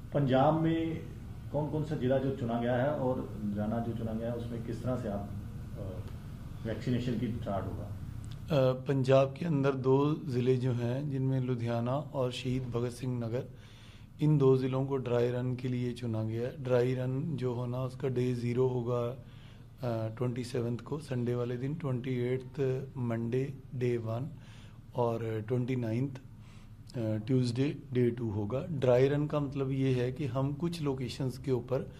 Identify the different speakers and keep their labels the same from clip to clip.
Speaker 1: पंजाब में कौन कौन सा जिला जो चुना गया है और लुधियाना जो चुना गया है उसमें किस तरह से आप वैक्सीनेशन की स्टार्ट होगा?
Speaker 2: पंजाब के अंदर दो ज़िले जो हैं जिनमें लुधियाना और शहीद भगत सिंह नगर, इन दो ज़िलों को ड्राई रन के लिए चुना गया है। ड्राई रन जो होना उसका डे ज़ीरो होगा 27 को संडे वाले दिन, 28 मंडे डे 1 और 29 ट्यूसडे डे 2 होगा। ड्राई रन का मतलब ये है कि हम कुछ लोकेशंस के ऊपर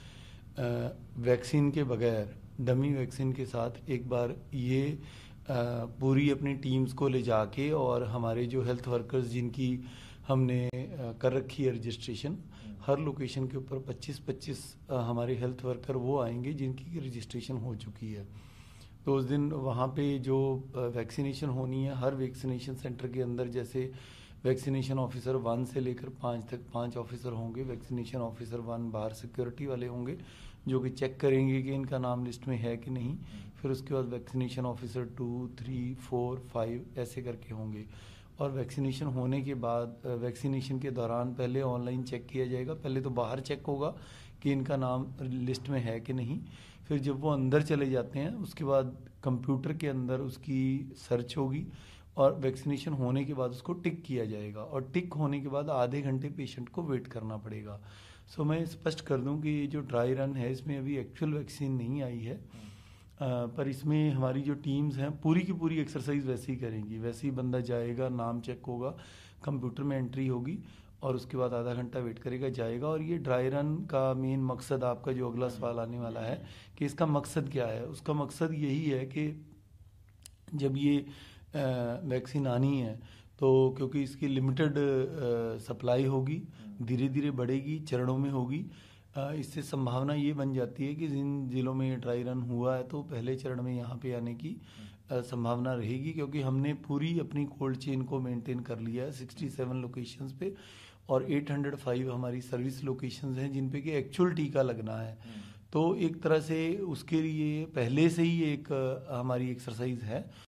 Speaker 2: वैक्सीन के बगैर, डमी वैक्सीन के साथ एक बार ये पूरी अपनी टीम्स को ले जाके, और हमारे जो हेल्थ वर्कर्स जिनकी हमने कर रखी है रजिस्ट्रेशन, हर लोकेशन के ऊपर 25-25 हमारे हेल्थ वर्कर वो आएंगे जिनकी रजिस्ट्रेशन हो चुकी है। तो उस दिन वहाँ पे जो वैक्सीनेशन होनी है, हर वैक्सीनेशन सेंटर के अंदर जैसे वैक्सीनेशन ऑफिसर 1 से लेकर 5 तक 5 ऑफिसर होंगे। वैक्सीनेशन ऑफिसर 1 बाहर सिक्योरिटी वाले होंगे जो कि चेक करेंगे कि इनका नाम लिस्ट में है कि नहीं। फिर उसके बाद वैक्सीनेशन ऑफिसर 2, 3, 4, 5 ऐसे करके होंगे। और वैक्सीनेशन होने के बाद, वैक्सीनेशन के दौरान पहले ऑनलाइन चेक किया जाएगा। पहले तो बाहर चेक होगा कि इनका नाम लिस्ट में है कि नहीं। फिर जब वो अंदर चले जाते हैं उसके बाद कंप्यूटर के अंदर उसकी सर्च होगी और वैक्सीनेशन होने के बाद उसको टिक किया जाएगा, और टिक होने के बाद आधे घंटे पेशेंट को वेट करना पड़ेगा। सो मैं स्पष्ट कर दूं कि ये जो ड्राई रन है इसमें अभी एक्चुअल वैक्सीन नहीं आई है, पर इसमें हमारी जो टीम्स हैं पूरी की पूरी एक्सरसाइज वैसे ही करेंगी। वैसे ही बंदा जाएगा, नाम चेक होगा, कंप्यूटर में एंट्री होगी और उसके बाद आधा घंटा वेट करेगा, जाएगा। और ये ड्राई रन का मेन मकसद, आपका जो अगला सवाल आने वाला है कि इसका मकसद क्या है, उसका मकसद यही है कि जब ये वैक्सीन आनी है तो क्योंकि इसकी लिमिटेड सप्लाई होगी, धीरे धीरे बढ़ेगी, चरणों में होगी, इससे संभावना ये बन जाती है कि जिन जिलों में ड्राई रन हुआ है तो पहले चरण में यहाँ पे आने की संभावना रहेगी, क्योंकि हमने पूरी अपनी कोल्ड चेन को मेंटेन कर लिया है 67 लोकेशंस पे, और 805 हमारी सर्विस लोकेशंस हैं जिन पे कि एक्चुअल टीका लगना है। तो एक तरह से उसके लिए पहले से ही एक हमारी एक्सरसाइज है।